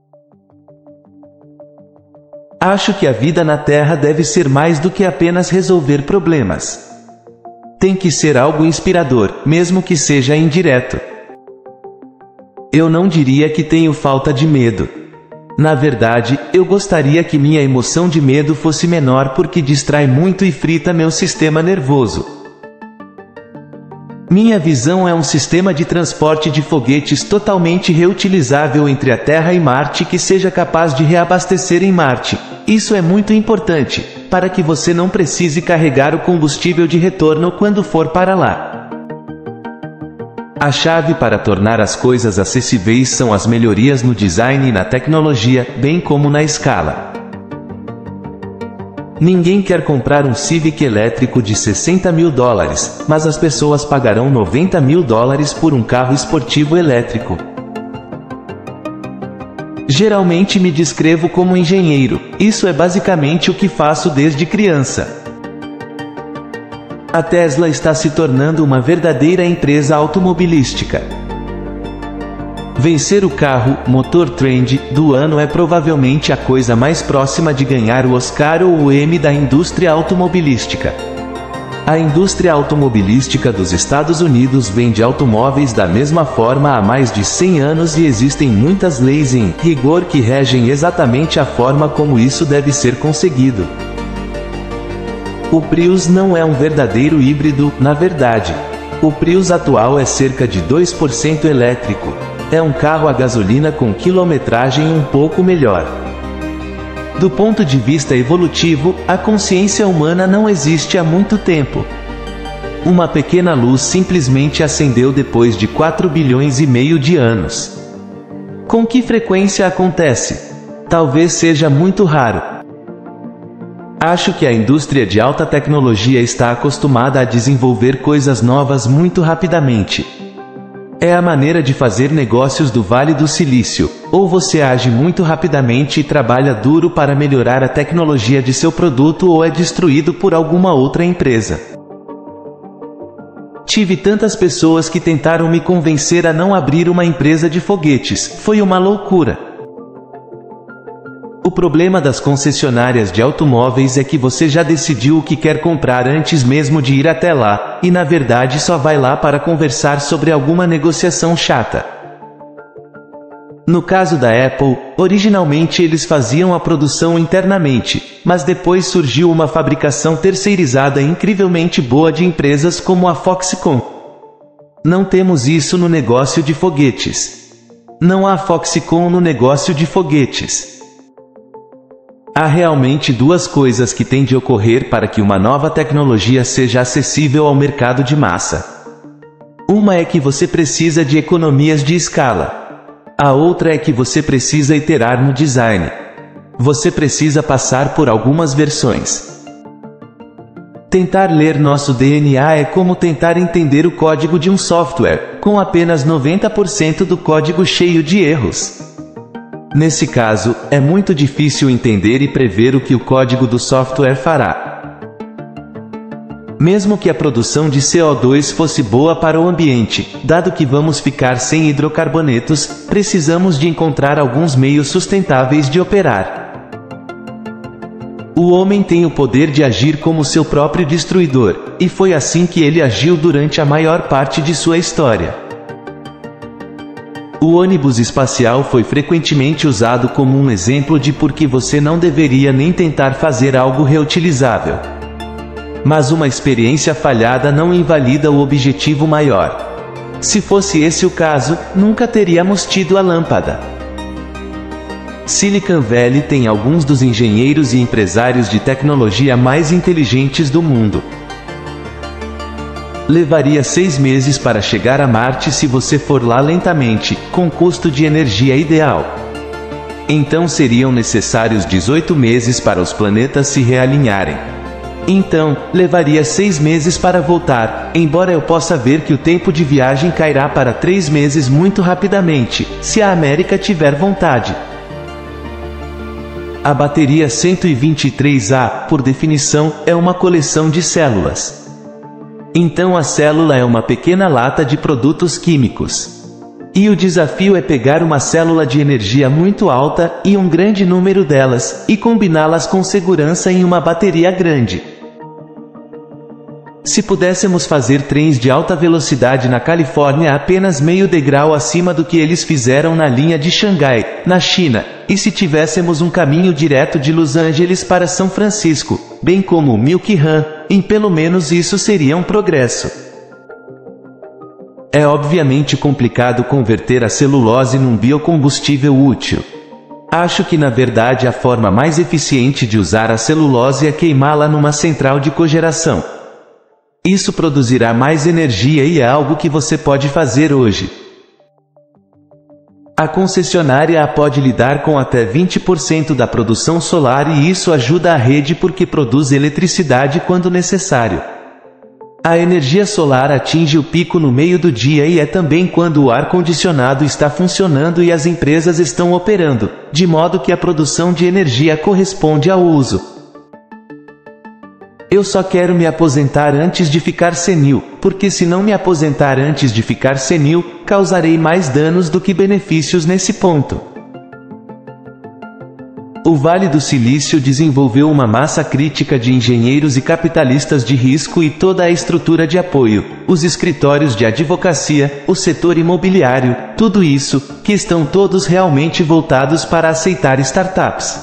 Acho que a vida na Terra deve ser mais do que apenas resolver problemas. Tem que ser algo inspirador, mesmo que seja indireto. Eu não diria que tenho falta de medo. Na verdade, eu gostaria que minha emoção de medo fosse menor porque distrai muito e frita meu sistema nervoso. Minha visão é um sistema de transporte de foguetes totalmente reutilizável entre a Terra e Marte que seja capaz de reabastecer em Marte. Isso é muito importante, para que você não precise carregar o combustível de retorno quando for para lá. A chave para tornar as coisas acessíveis são as melhorias no design e na tecnologia, bem como na escala. Ninguém quer comprar um Civic elétrico de $60 mil, mas as pessoas pagarão $90 mil por um carro esportivo elétrico. Geralmente me descrevo como engenheiro, isso é basicamente o que faço desde criança. A Tesla está se tornando uma verdadeira empresa automobilística. Vencer o carro, motor trend, do ano é provavelmente a coisa mais próxima de ganhar o Oscar ou o Emmy da indústria automobilística. A indústria automobilística dos Estados Unidos vende automóveis da mesma forma há mais de 100 anos e existem muitas leis em rigor que regem exatamente a forma como isso deve ser conseguido. O Prius não é um verdadeiro híbrido, na verdade. O Prius atual é cerca de 2% elétrico. É um carro a gasolina com quilometragem um pouco melhor. Do ponto de vista evolutivo, a consciência humana não existe há muito tempo. Uma pequena luz simplesmente acendeu depois de 4,5 bilhões de anos. Com que frequência acontece? Talvez seja muito raro. Acho que a indústria de alta tecnologia está acostumada a desenvolver coisas novas muito rapidamente. É a maneira de fazer negócios do Vale do Silício. Ou você age muito rapidamente e trabalha duro para melhorar a tecnologia de seu produto ou é destruído por alguma outra empresa. Tive tantas pessoas que tentaram me convencer a não abrir uma empresa de foguetes. Foi uma loucura. O problema das concessionárias de automóveis é que você já decidiu o que quer comprar antes mesmo de ir até lá, e na verdade só vai lá para conversar sobre alguma negociação chata. No caso da Apple, originalmente eles faziam a produção internamente, mas depois surgiu uma fabricação terceirizada incrivelmente boa de empresas como a Foxconn. Não temos isso no negócio de foguetes. Não há Foxconn no negócio de foguetes. Há realmente duas coisas que têm de ocorrer para que uma nova tecnologia seja acessível ao mercado de massa. Uma é que você precisa de economias de escala. A outra é que você precisa iterar no design. Você precisa passar por algumas versões. Tentar ler nosso DNA é como tentar entender o código de um software, com apenas 90% do código cheio de erros. Nesse caso, é muito difícil entender e prever o que o código do software fará. Mesmo que a produção de CO2 fosse boa para o ambiente, dado que vamos ficar sem hidrocarbonetos, precisamos de encontrar alguns meios sustentáveis de operar. O homem tem o poder de agir como seu próprio destruidor, e foi assim que ele agiu durante a maior parte de sua história. O ônibus espacial foi frequentemente usado como um exemplo de por que você não deveria nem tentar fazer algo reutilizável. Mas uma experiência falhada não invalida o objetivo maior. Se fosse esse o caso, nunca teríamos tido a lâmpada. Silicon Valley tem alguns dos engenheiros e empresários de tecnologia mais inteligentes do mundo. Levaria 6 meses para chegar a Marte se você for lá lentamente, com custo de energia ideal. Então seriam necessários 18 meses para os planetas se realinharem. Então, levaria 6 meses para voltar, embora eu possa ver que o tempo de viagem cairá para 3 meses muito rapidamente, se a América tiver vontade. A bateria 123A, por definição, é uma coleção de células. Então a célula é uma pequena lata de produtos químicos. E o desafio é pegar uma célula de energia muito alta, e um grande número delas, e combiná-las com segurança em uma bateria grande. Se pudéssemos fazer trens de alta velocidade na Califórnia apenas meio degrau acima do que eles fizeram na linha de Xangai, na China, e se tivéssemos um caminho direto de Los Angeles para São Francisco, bem como o Milk Run, em pelo menos isso seria um progresso. É obviamente complicado converter a celulose num biocombustível útil. Acho que na verdade a forma mais eficiente de usar a celulose é queimá-la numa central de cogeração. Isso produzirá mais energia e é algo que você pode fazer hoje. A concessionária pode lidar com até 20% da produção solar e isso ajuda a rede porque produz eletricidade quando necessário. A energia solar atinge o pico no meio do dia e é também quando o ar-condicionado está funcionando e as empresas estão operando, de modo que a produção de energia corresponde ao uso. Eu só quero me aposentar antes de ficar senil, porque se não me aposentar antes de ficar senil, causarei mais danos do que benefícios nesse ponto. O Vale do Silício desenvolveu uma massa crítica de engenheiros e capitalistas de risco e toda a estrutura de apoio, os escritórios de advocacia, o setor imobiliário, tudo isso, que estão todos realmente voltados para aceitar startups.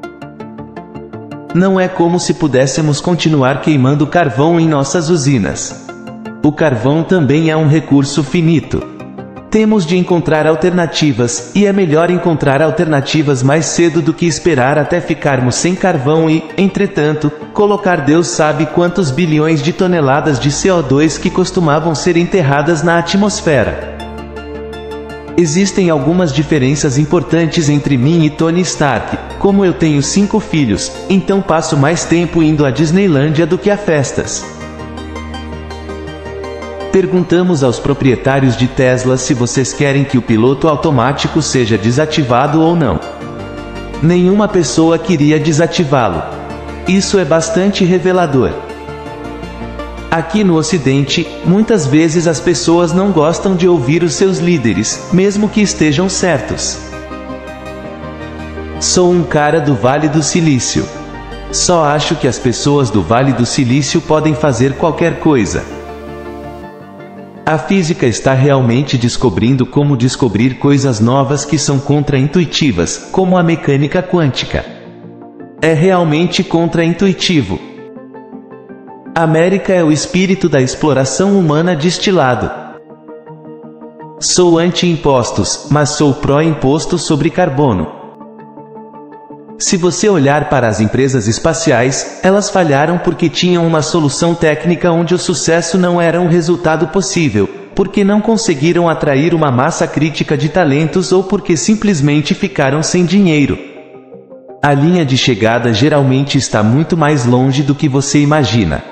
Não é como se pudéssemos continuar queimando carvão em nossas usinas. O carvão também é um recurso finito. Temos de encontrar alternativas, e é melhor encontrar alternativas mais cedo do que esperar até ficarmos sem carvão e, entretanto, colocar Deus sabe quantos bilhões de toneladas de CO2 que costumavam ser enterradas na atmosfera. Existem algumas diferenças importantes entre mim e Tony Stark. Como eu tenho 5 filhos, então passo mais tempo indo à Disneylândia do que a festas. Perguntamos aos proprietários de Tesla se vocês querem que o piloto automático seja desativado ou não. Nenhuma pessoa queria desativá-lo. Isso é bastante revelador. Aqui no Ocidente, muitas vezes as pessoas não gostam de ouvir os seus líderes, mesmo que estejam certos. Sou um cara do Vale do Silício. Só acho que as pessoas do Vale do Silício podem fazer qualquer coisa. A física está realmente descobrindo como descobrir coisas novas que são contra-intuitivas, como a mecânica quântica. É realmente contra-intuitivo. América é o espírito da exploração humana destilado. Sou anti-impostos, mas sou pró-imposto sobre carbono. Se você olhar para as empresas espaciais, elas falharam porque tinham uma solução técnica onde o sucesso não era um resultado possível, porque não conseguiram atrair uma massa crítica de talentos ou porque simplesmente ficaram sem dinheiro. A linha de chegada geralmente está muito mais longe do que você imagina.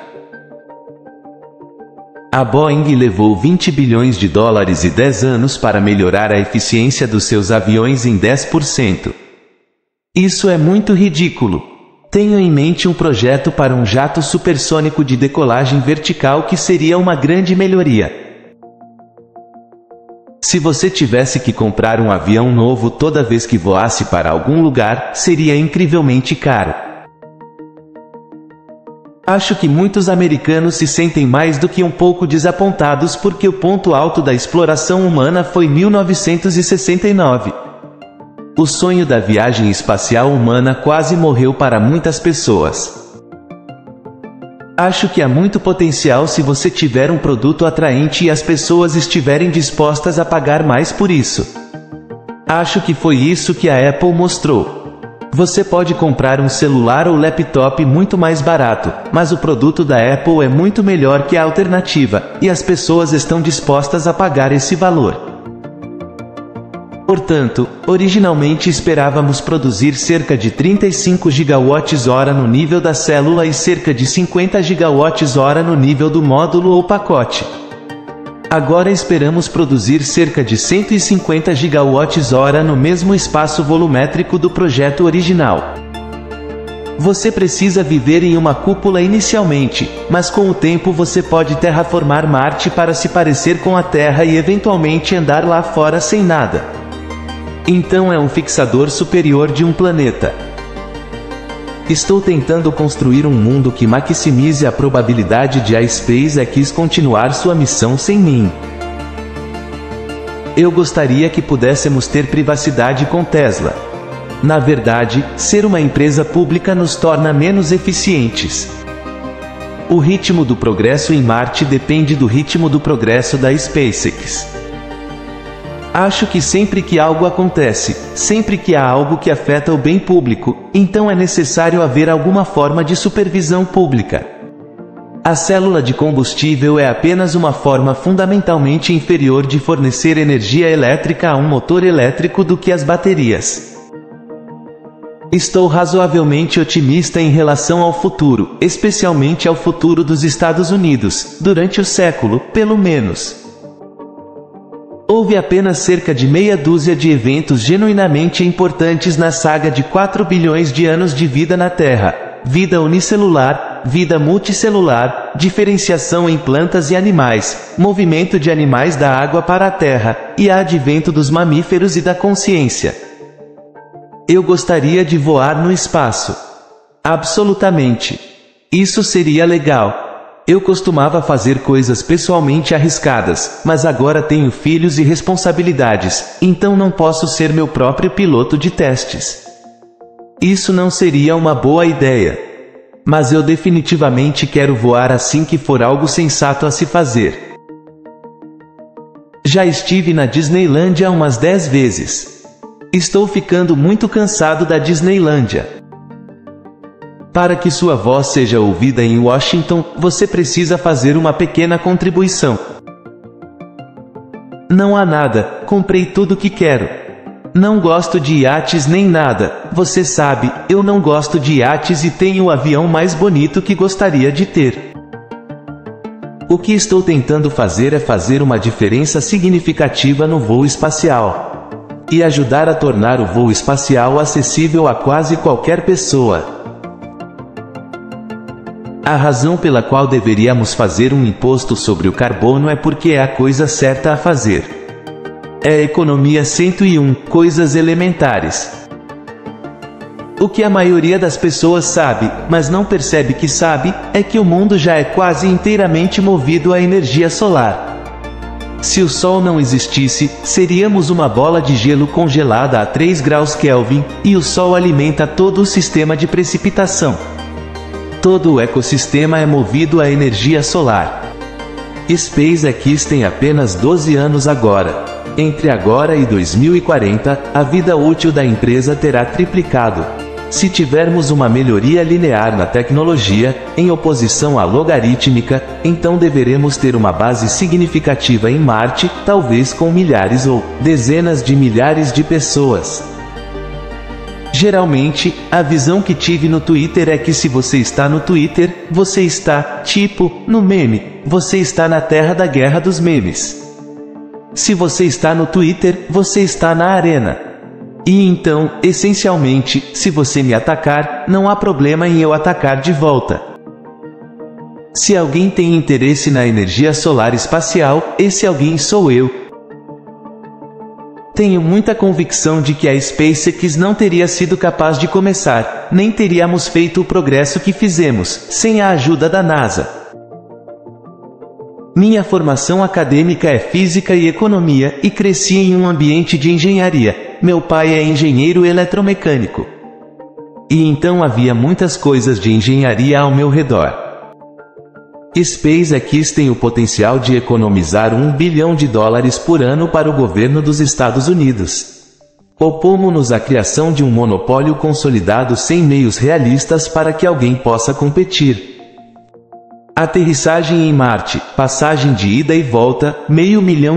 A Boeing levou 20 bilhões de dólares e 10 anos para melhorar a eficiência dos seus aviões em 10%. Isso é muito ridículo. Tenho em mente um projeto para um jato supersônico de decolagem vertical que seria uma grande melhoria. Se você tivesse que comprar um avião novo toda vez que voasse para algum lugar, seria incrivelmente caro. Acho que muitos americanos se sentem mais do que um pouco desapontados porque o ponto alto da exploração humana foi 1969. O sonho da viagem espacial humana quase morreu para muitas pessoas. Acho que há muito potencial se você tiver um produto atraente e as pessoas estiverem dispostas a pagar mais por isso. Acho que foi isso que a Apple mostrou. Você pode comprar um celular ou laptop muito mais barato, mas o produto da Apple é muito melhor que a alternativa, e as pessoas estão dispostas a pagar esse valor. Portanto, originalmente esperávamos produzir cerca de 35 gigawatts-hora no nível da célula e cerca de 50 gigawatts-hora no nível do módulo ou pacote. Agora esperamos produzir cerca de 150 gigawatts-hora no mesmo espaço volumétrico do projeto original. Você precisa viver em uma cúpula inicialmente, mas com o tempo você pode terraformar Marte para se parecer com a Terra e eventualmente andar lá fora sem nada. Então é um fixador superior de um planeta. Estou tentando construir um mundo que maximize a probabilidade de a SpaceX continuar sua missão sem mim. Eu gostaria que pudéssemos ter privacidade com Tesla. Na verdade, ser uma empresa pública nos torna menos eficientes. O ritmo do progresso em Marte depende do ritmo do progresso da SpaceX. Acho que sempre que algo acontece, sempre que há algo que afeta o bem público, então é necessário haver alguma forma de supervisão pública. A célula de combustível é apenas uma forma fundamentalmente inferior de fornecer energia elétrica a um motor elétrico do que as baterias. Estou razoavelmente otimista em relação ao futuro, especialmente ao futuro dos Estados Unidos, durante o século, pelo menos. Houve apenas cerca de meia dúzia de eventos genuinamente importantes na saga de 4 bilhões de anos de vida na Terra: vida unicelular, vida multicelular, diferenciação em plantas e animais, movimento de animais da água para a Terra, e advento dos mamíferos e da consciência. Eu gostaria de voar no espaço. Absolutamente. Isso seria legal. Eu costumava fazer coisas pessoalmente arriscadas, mas agora tenho filhos e responsabilidades, então não posso ser meu próprio piloto de testes. Isso não seria uma boa ideia. Mas eu definitivamente quero voar assim que for algo sensato a se fazer. Já estive na Disneylândia umas 10 vezes. Estou ficando muito cansado da Disneylândia. Para que sua voz seja ouvida em Washington, você precisa fazer uma pequena contribuição. Não há nada, comprei tudo que quero. Não gosto de iates nem nada, você sabe, eu não gosto de iates e tenho o avião mais bonito que gostaria de ter. O que estou tentando fazer é fazer uma diferença significativa no voo espacial. E ajudar a tornar o voo espacial acessível a quase qualquer pessoa. A razão pela qual deveríamos fazer um imposto sobre o carbono é porque é a coisa certa a fazer. É economia 101, coisas elementares. O que a maioria das pessoas sabe, mas não percebe que sabe, é que o mundo já é quase inteiramente movido a energia solar. Se o Sol não existisse, seríamos uma bola de gelo congelada a 3 graus Kelvin, e o Sol alimenta todo o sistema de precipitação. Todo o ecossistema é movido a energia solar. SpaceX tem apenas 12 anos agora. Entre agora e 2040, a vida útil da empresa terá triplicado. Se tivermos uma melhoria linear na tecnologia, em oposição à logarítmica, então deveremos ter uma base significativa em Marte, talvez com milhares ou dezenas de milhares de pessoas. Geralmente, a visão que tive no Twitter é que se você está no Twitter, você está, tipo, no meme, você está na terra da guerra dos memes. Se você está no Twitter, você está na arena. E então, essencialmente, se você me atacar, não há problema em eu atacar de volta. Se alguém tem interesse na energia solar espacial, esse alguém sou eu. Tenho muita convicção de que a SpaceX não teria sido capaz de começar, nem teríamos feito o progresso que fizemos, sem a ajuda da NASA. Minha formação acadêmica é física e economia, e cresci em um ambiente de engenharia. Meu pai é engenheiro eletromecânico. E então havia muitas coisas de engenharia ao meu redor. SpaceX tem o potencial de economizar $1 bilhão por ano para o governo dos Estados Unidos. Opomos-nos à criação de um monopólio consolidado sem meios realistas para que alguém possa competir. Aterrissagem em Marte, passagem de ida e volta, $500 mil.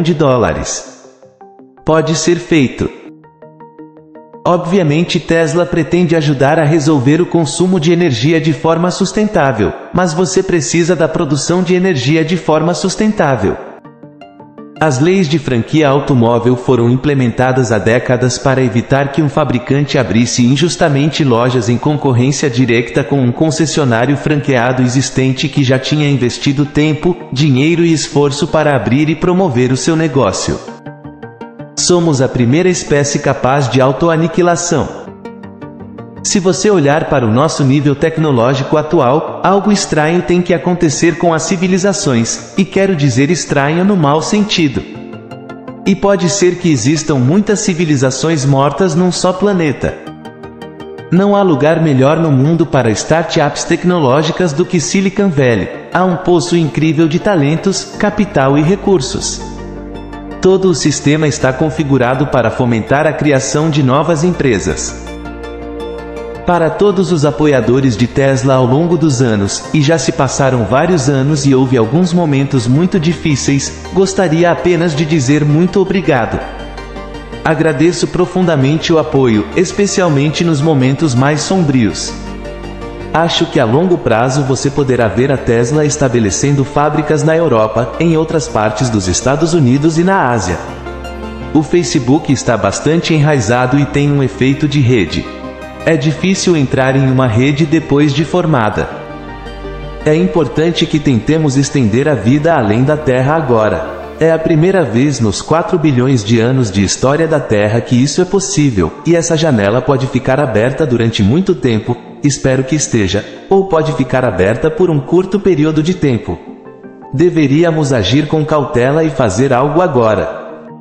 Pode ser feito. Obviamente Tesla pretende ajudar a resolver o consumo de energia de forma sustentável, mas você precisa da produção de energia de forma sustentável. As leis de franquia automóvel foram implementadas há décadas para evitar que um fabricante abrisse injustamente lojas em concorrência direta com um concessionário franqueado existente que já tinha investido tempo, dinheiro e esforço para abrir e promover o seu negócio. Somos a primeira espécie capaz de autoaniquilação. Se você olhar para o nosso nível tecnológico atual, algo estranho tem que acontecer com as civilizações, e quero dizer estranho no mau sentido. E pode ser que existam muitas civilizações mortas num só planeta. Não há lugar melhor no mundo para startups tecnológicas do que Silicon Valley. Há um poço incrível de talentos, capital e recursos. Todo o sistema está configurado para fomentar a criação de novas empresas. Para todos os apoiadores de Tesla ao longo dos anos, e já se passaram vários anos e houve alguns momentos muito difíceis, gostaria apenas de dizer muito obrigado. Agradeço profundamente o apoio, especialmente nos momentos mais sombrios. Acho que a longo prazo você poderá ver a Tesla estabelecendo fábricas na Europa, em outras partes dos Estados Unidos e na Ásia. O Facebook está bastante enraizado e tem um efeito de rede. É difícil entrar em uma rede depois de formada. É importante que tentemos estender a vida além da Terra agora. É a primeira vez nos 4 bilhões de anos de história da Terra que isso é possível, e essa janela pode ficar aberta durante muito tempo, espero que esteja, ou pode ficar aberta por um curto período de tempo. Deveríamos agir com cautela e fazer algo agora.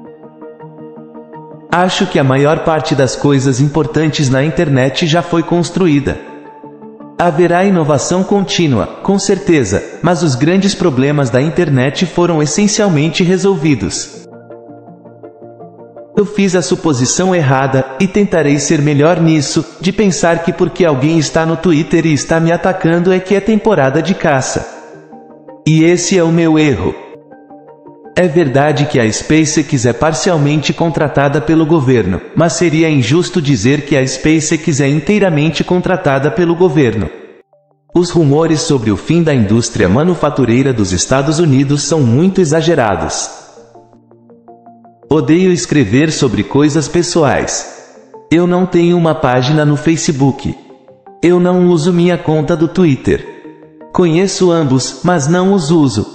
Acho que a maior parte das coisas importantes na internet já foi construída. Haverá inovação contínua, com certeza, mas os grandes problemas da internet foram essencialmente resolvidos. Eu fiz a suposição errada, e tentarei ser melhor nisso, de pensar que porque alguém está no Twitter e está me atacando é que é temporada de caça. E esse é o meu erro. É verdade que a SpaceX é parcialmente contratada pelo governo, mas seria injusto dizer que a SpaceX é inteiramente contratada pelo governo. Os rumores sobre o fim da indústria manufatureira dos Estados Unidos são muito exagerados. Odeio escrever sobre coisas pessoais. Eu não tenho uma página no Facebook. Eu não uso minha conta do Twitter. Conheço ambos, mas não os uso.